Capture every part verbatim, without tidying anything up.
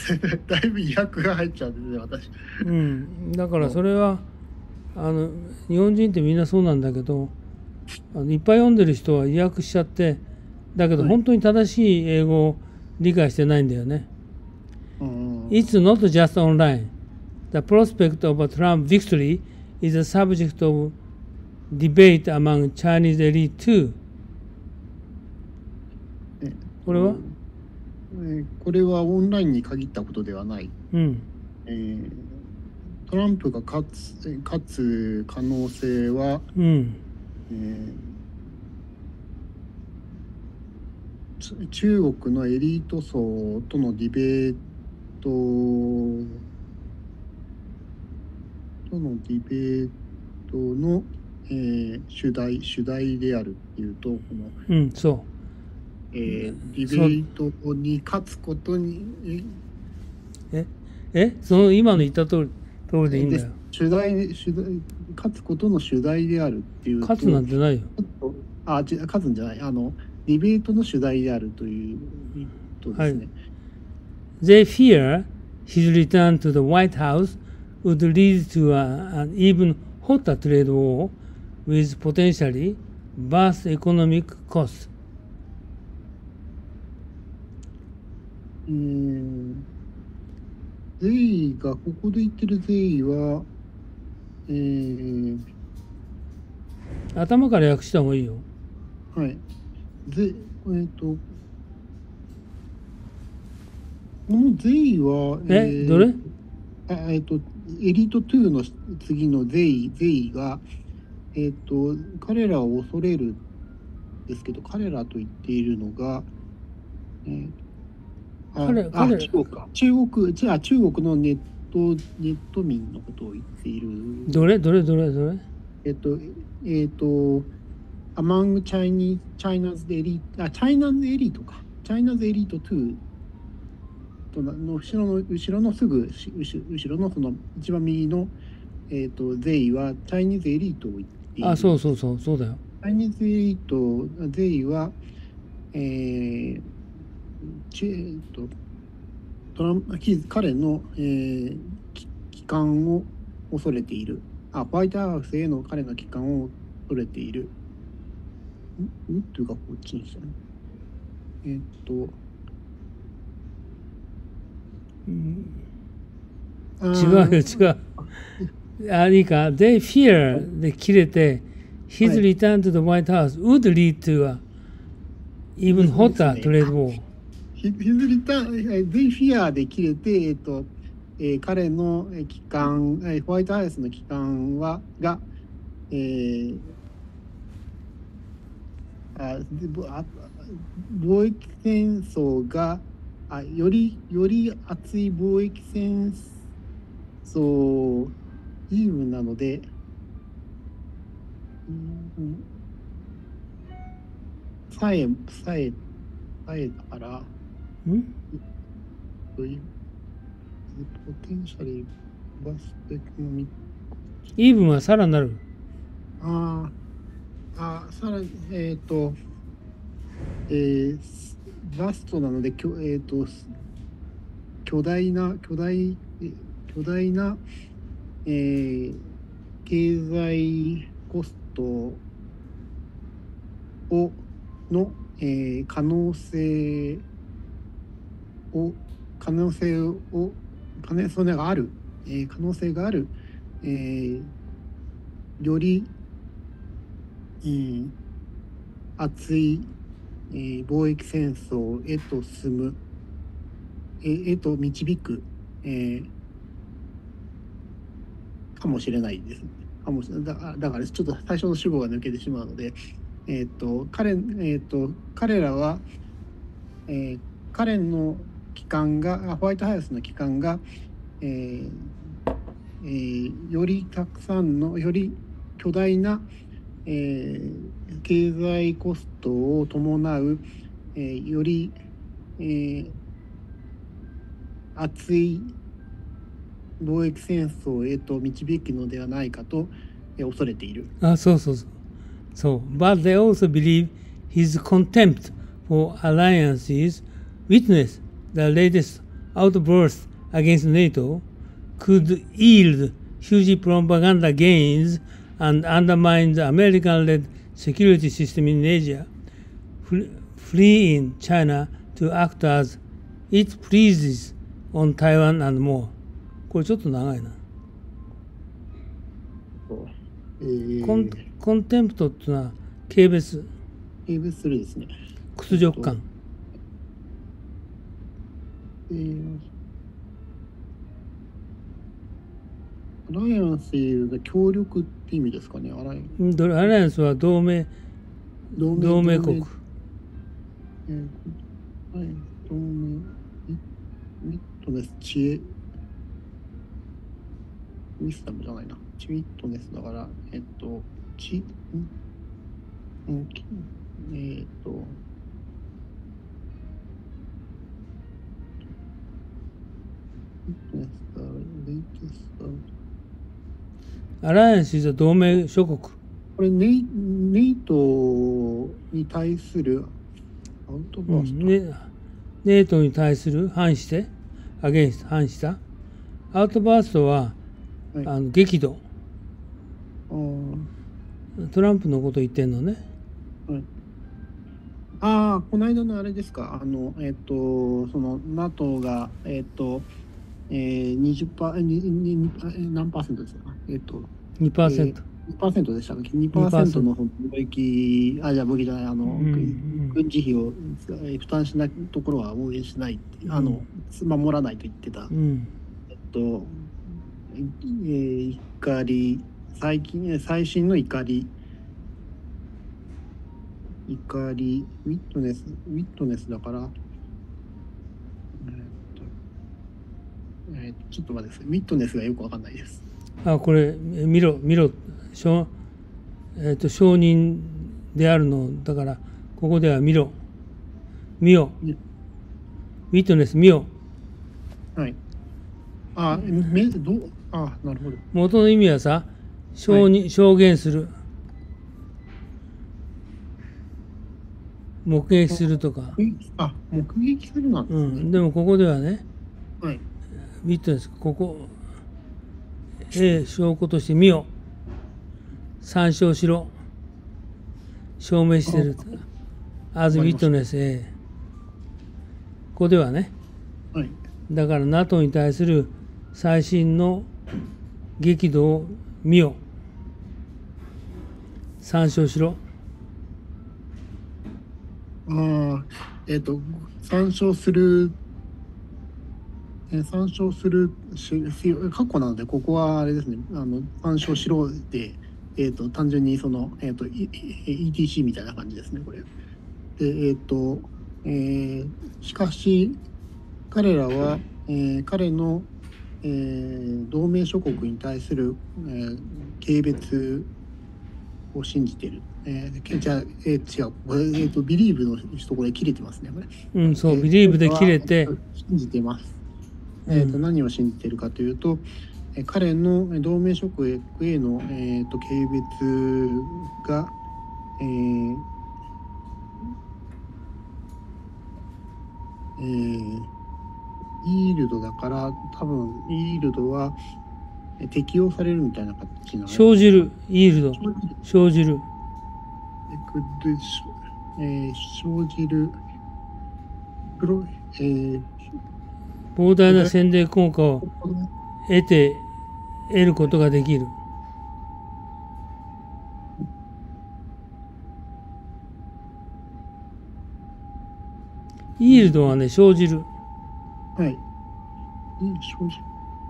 だいぶ威迫が入っちゃうんですね、私。 うん、だからそれはあの日本人ってみんなそうなんだけど、あのいっぱい読んでる人は意訳しちゃって、だけどはい。 本当に正しい英語を理解してないんだよね。 うん。 It's not just online. The prospect of a Trump victory is a subject of debate among Chinese elite too. えっこれは、 と、えーこれはオンラインに限ったことではない。 うん、 えートランプが勝つ、勝つ可能性は、 うん、 えーつ中国のエリート層とのディベートとのディベートの、えー主題、主題であるっていうと、この、 うん、そえーデう、そう、 ィベートに勝つことに、 え、え、その今の言った通り、通りでいいんで、 だよ。 主題、主題、勝つことの主題であるっていう勝つと、 なんてないよ。 ちょっと、あ、ち勝つんじゃない、あの、ディベートの主題であるというとではい。 すね。 They fear his return to the White House would lead to a, an even hotter trade war with potentially vast economic costs. えー、ゼイが、ここで言ってるゼイは、えー、 頭から訳した方がいいよ。 はい。ゼ、えっと、このゼイは、 え、どれ？ ーあえっと、エリートにの次のゼイ、ゼイが、えっと、彼らを恐れるんですけど、彼らと言っているのが、えーあ、 彼、 あ、 彼、 中国か。中国、じゃあ中国のネット、ネット民のことを言っている。 どれどれどれどれえっと、えっと、among Chinese, China's elite, あ、China's elite か。China's elite にとの後ろの、後ろのすぐ、後後ろのその一番右の、えっと、ゼイは、チャイニーズエリートを言っている。 あ、そうそうそう、そうだよ。 チャイニーズエリート、ゼイは、えー、ちえー、とトランプ彼の、えー、帰還を恐れている。あ、ホワイトハウスへの彼の帰還を恐れている。んんというか、こっちにしたね。えー、っと、 違うよ、違う。あ、いいか。They fear で切れて、his はい。 return to the White House would lead to a で even です hotter ね。 trade war. ヒヒズリターン、えーゼイフィアで切れて、えっと、えー彼のえー帰還、えーホワイトハウスの帰還は、が、えーあでぼあ貿易戦争が、あより、より熱い貿易戦争、イーブンなので、うんさえ、さえ、さえだから、 んという、ポテンシャリーバステクノミック、 イーブンはさらなる。 ああ、あさらに、えっ、と、えー、バストなので、きょえっ、と、巨大な、巨大、巨大な、えー、経済コストを、の、えー、可能性を、可能性を、可能性がある、えー、可能性がある、えー、より、うん、熱い、えー、貿易戦争へと進む、えー、へと導く、えー、かもしれないですね。かもしれない。だだからちょっと最初の主語が抜けてしまうので、えっ、ー、と彼、えー、と彼らは、えー、彼の機関がホワイトハウスの機関が、えーえー、よりたくさんのより巨大な、えー、経済コストを伴う、えー、より、えー、熱い貿易戦争へと導くのではないかと、えー、恐れている。 あ、そうそうそう。そう。But they also believe his contempt for alliances witness the latest outburst against NATO could yield huge propaganda gains and undermine the American-led security system in Asia, freeing China to act as it pleases on Taiwan and more. これちょっと長いな。 えー、 コンコンテンプトっていうのは軽蔑、 軽蔑するですね。 屈辱感。 えー、アライアンスで協力って意味ですかね。アライアライアンスは同盟、 同盟、 同盟国。 えーはい、同盟、ミットネス、知恵、ウィスダムじゃないな。チミットネスだから、えっと、知、んうん、えっと、 アライアンスは同盟諸国。 これネイ、ネイトに対するアウトバースト、 うんね、ネイトに対する反して、アゲンスト、反した。アウトバーストは、はい、あの激怒。トランプのこと言ってんのね。 はい、ああ、この間のあれですか、あの、えっと、その NATO が、えっと、えー、にじゅっパーセント、にに何パーセントですか、えっと、 にパーセント。 えー、にパーセントでしたっけ ?にパーセント の貿易、あ、じゃあ、貿易じゃない、あの、うんうん、軍事費を負担しないところは応援しないって、あの、うん、守らないと言ってた。 うん、 えっと、えー、怒り、最近、最新の怒り、怒り、ウィットネス、ウィットネスだから、えーっとえー、ちょっと待ってください。ウィットネスがよくわかんないです。 あ、これ、見ろ、見ろ、証、えーっと、証人であるの、だから、ここでは見ろ、見よ、ウィットネス、見よ。 はい。あ、め、どう、あ、なるほど。 元の意味はさ、証人、はい、証言する。目撃するとか。 あ、目撃するなんですね。うん、 でもここではね、 はい、 ウィットネス、ここ、A、証拠として見よ。参照しろ。証明してる。as witness A。ここではね、 はい、 だから NATO に対する最新の激怒を見よ。参照しろ。 ああ、えっと、参照する、えー、参照するし、過去なので、ここはあれですね、あの参照しろで、えっと、単純にその、えっと、イーティーシー みたいな感じですね、これ。で、えっと、えー、しかし、彼らは、えー、彼の、えー、同盟諸国に対する、えー、軽蔑を信じている。えー、じゃあ、えー、違う、えーと、ビリーブのところで切れてますね、これ。 うん、そう、えー、ビリーブで切れて。 信じてます。えーと、うん、何を信じているかというと、えー、彼の同盟諸国への、えーと、軽蔑が、えーえー、イールドだから、多分イールドは適用されるみたいな形なの。 生じる、イールド。生じる。 えー、生じるプロ、えー、 膨大な宣伝効果を得て得ることができる。イールドはね、生じる。 はい。生じる。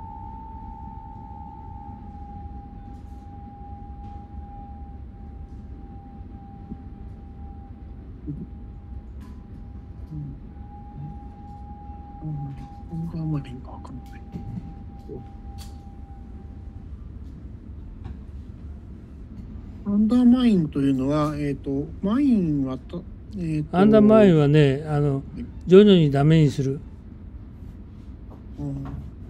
アンダーマインというのは、えっと、マインはと、えー、とアンダーマインはね、あの、徐々にダメにする。 うん。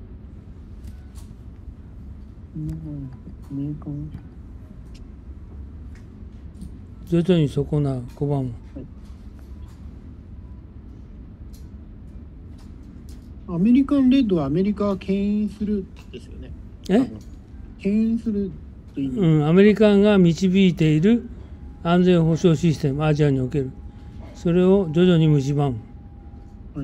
メーカー。 徐々に損なう、拒む。 はい、 アメリカンレッドはアメリカは牽引するですよね。 え牽引するという意味。 うん、アメリカが導いている安全保障システム、アジアにおける。それを徐々に蝕む。 はい。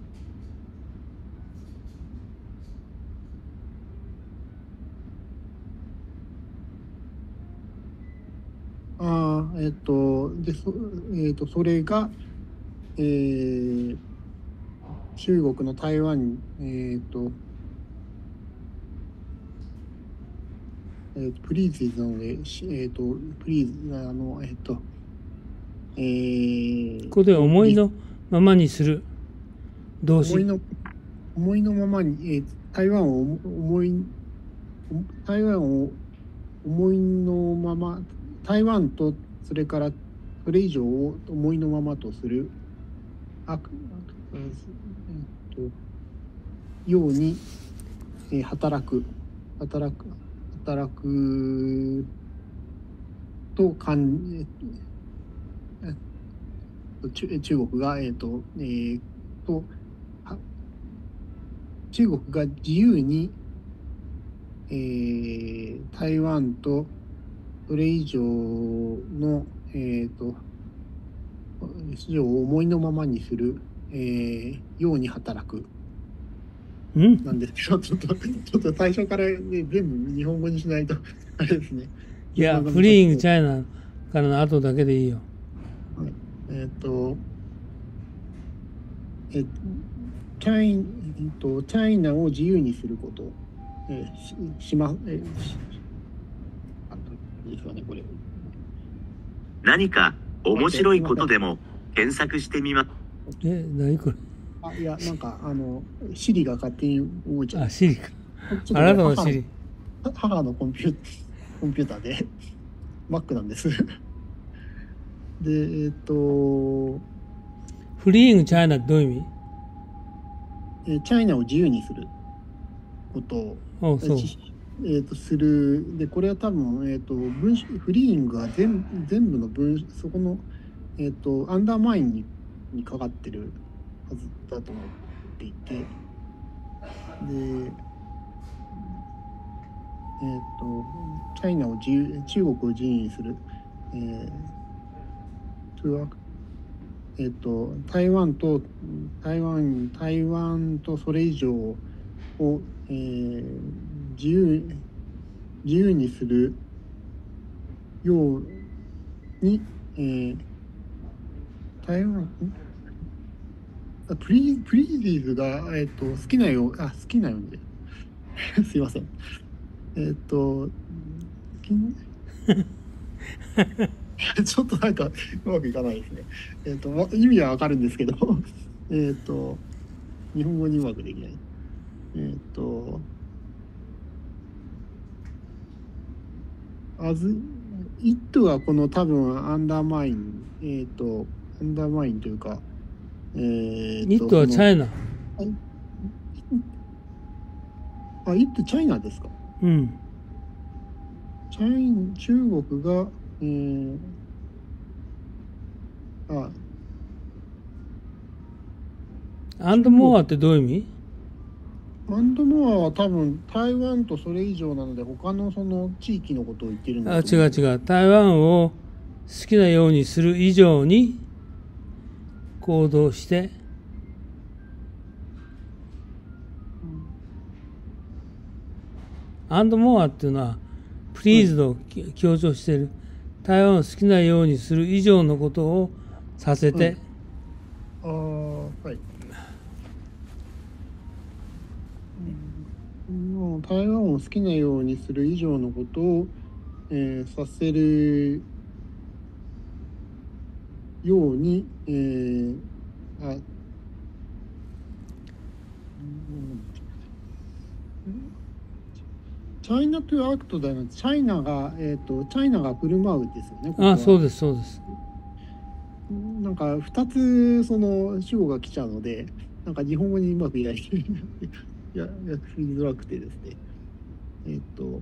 ああ、えっと、で、そ、えっと、それが、えー、中国の台湾、えっと、えー、プリーズなので、しえっと、プリーズ、あの、えっと、えー、 ここで思いのままにする動詞。 思いの、思いのままに、えー、台湾を思い、台湾を思いのまま、台湾とそれからそれ以上を思いのままとする、あえっと、ように、えー、働く、働く、働くとかん、えっと、中中国が、えっと、えー、と、中国が自由に、えー、台湾とそれ以上の、えっと、市場を思いのままにする、えー、ように働くんなんですけど、ちょっと、ちょっと最初から、ね、全部日本語にしないと、あれですね。 いや、フリーイングチャイナからの後だけでいいよ。 はい、えっ、ー、と、えー、チャイ、えー、とチャイナを自由にすること、えー、し、しま、えー、しあいいですかね、これ。 何か面白いことでも検索してみま。 え、何これ。 あ、いや、なんか、あの、シリが勝手に動いちゃう。 あ、シリか。あなたのシリ。 母のコンピュー、コンピューターで、Mac なんです。で、えっと、 フリーイングチャイナってどういう意味？ えチャイナを自由にすることを、 おそうえっと、する。で、これは多分、えっと、文フリーイングが全全部の文、そこの、えっと、アンダーマインににかかってるはずだと思っていて、で、えっと、チャイナを自由、中国を自由にする、えー、to actえっと、台湾と台湾台湾とそれ以上を、えー、自由自由にするように、えー、台湾プリプリーディーズが、えっと、好きなようあ好きなようにすいませんえっとちょっとなんかうまくいかないですね。えっと意味はわかるんですけどえっと日本語にうまくできない。えっとあずイットはこの多分アンダーマインえっとアンダーマインというかえー、イットはチャイナ。 あ、イットチャイナですか。 うん。 チャイン中国が、えー、あアンドモアってどういう意味？ アンドモアは多分台湾とそれ以上なので他のその地域のことを言ってるんだと思う。 あ、違う違う。台湾を好きなようにする以上に行動して、アンドモアっていうのはプリーズを強調している、台湾を好きなようにする以上のことをさせて、 うん、ああはい、うん、台湾を好きなようにする以上のことを、えー、させるように、えー、あ、うんチャイナトゥアクトだよね。チャイナが、えっ、ー、と、チャイナが振る舞うですよね。ここはああ、そうです、そうです。 なんか、二つ、その、主語が来ちゃうので、なんか日本語にうまくいない。いや、訳しづらくてですね。えっ、ー、と、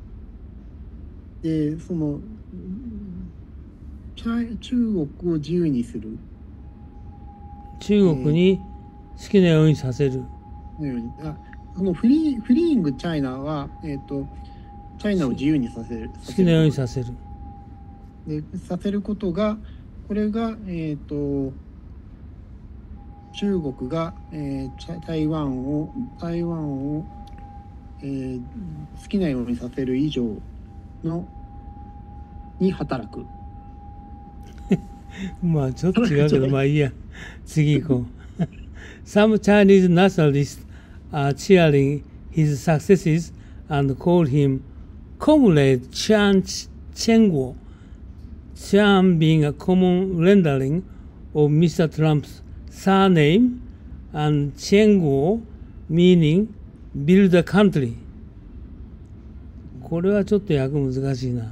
で、その、中国を自由にする。 中国に好きなようにさせる。 えのように、あそのフリーフリーイングチャイナは、えっと、チャイナを自由にさせる。 好きなようにさせる。 でさせることが、これが、えっと、中国が、えー、台湾を、台湾を、えー、好きなようにさせる以上の、に働く。 まあちょっと違うけど、まあいいや。次行こう。Some Chinese nationalists are cheering his successes and call him Comrade Chiang Cheng-kuo, Chiang being a common rendering of Mister Trump's surname and Cheng-kuo meaning build a country. これはちょっと訳難しいな。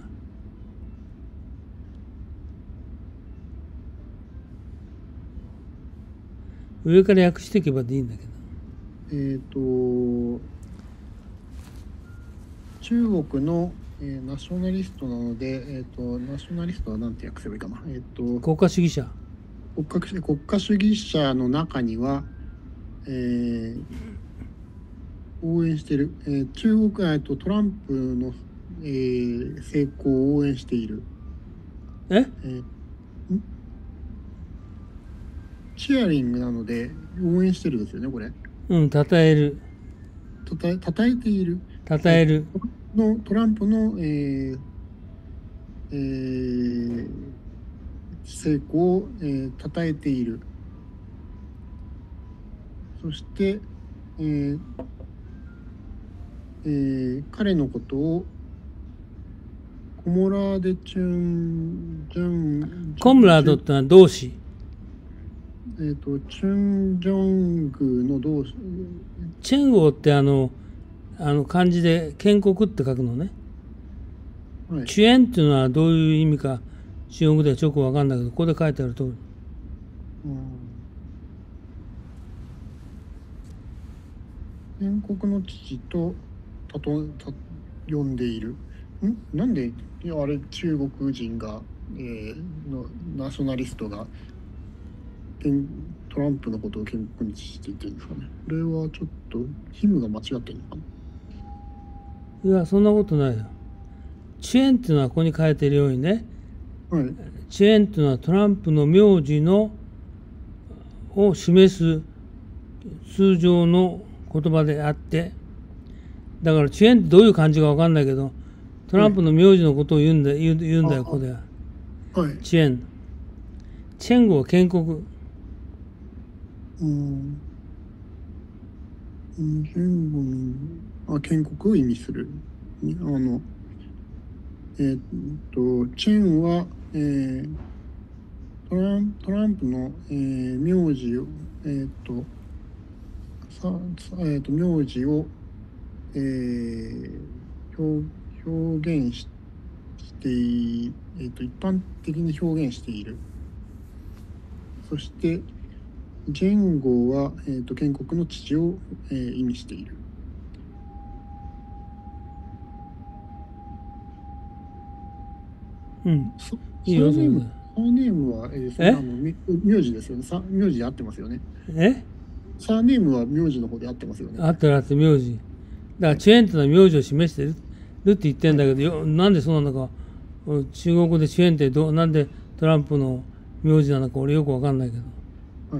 上から訳していけばでいいんだけど。 えっと、中国の、えー、ナショナリストなので、えっと、ナショナリストは何て訳せばいいかな。えっと、 国家主義者。 国家国家主義者の中には、えー、応援している、えー、中国、えっと、トランプの、えー、成功を応援している。 ええーチアリングなので応援してるですよね、これ。 うん、称える。 たたえ、たたえている。 称える。 のトランプの、えーえー、成功を、えー、たたえている。そして、えーえー、彼のことをコモラーデチュンジャンコムラードってのは同志。 えーと、チュンジョングの同士。 チェンゴーってあの、あの漢字で建国って書くのね。 はい、 チュエンっていうのはどういう意味か中国ではちょっとわかんないけど、ここで書いてある通り。 うん、建国の父とたとた呼んでいる。んなんでいやあれ中国人が、えー、のナショナリストがトランプのことを建国にして言ってるんですかね。これはちょっとヒムが間違ってるのかな。 いや、そんなことないよ。チュエンっていうのはここに書いてるようにね、 はい、 チュエンっていうのはトランプの名字のを示す通常の言葉であって、だからチュエンってどういう漢字かわかんないけど、トランプの名字のことを言うんだ、言う言うんだよ、ここでは。 はい、 チュエン。チェンゴは建国。 うん、建国、あ、建国を意味する。あの、えー、っと、チェンは、えー、トラン、トランプの、えー、名字を、えー、っと、さ、えー、っと、名字を、えー、表、表現し、してい、えー、っと、一般的に表現している。そして、ジェンゴは、えー、と建国の父を、えー、意味している。 うん。 そいいよ、それで。 サーネーム、サーネームは、えーですね、あのみ名字ですよね。さ名字で合ってますよね。 えサーネームは名字の方で合ってますよね。 あったらあって名字。だからチュエンってのは名字を示してるって言ってんだけど、よなんでそうなのか、中国語でチュエンってどなんでトランプの名字なのか俺よくわかんないけど。 はい。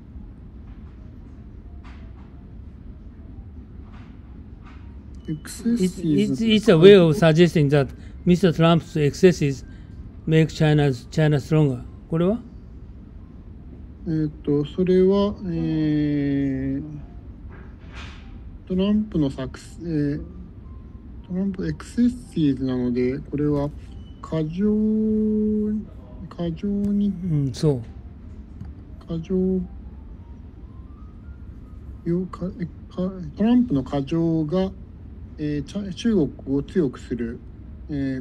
It's, it's, it's a way of suggesting that Mister Trump's excesses make China, China stronger. これはえっと、それは、えー、トランプの作、えー、トランプエクセッシーズなので、これは過剰、過剰に、 うん、そう。 過剰、よかかトランプの過剰が、えー、中国を強くする、えー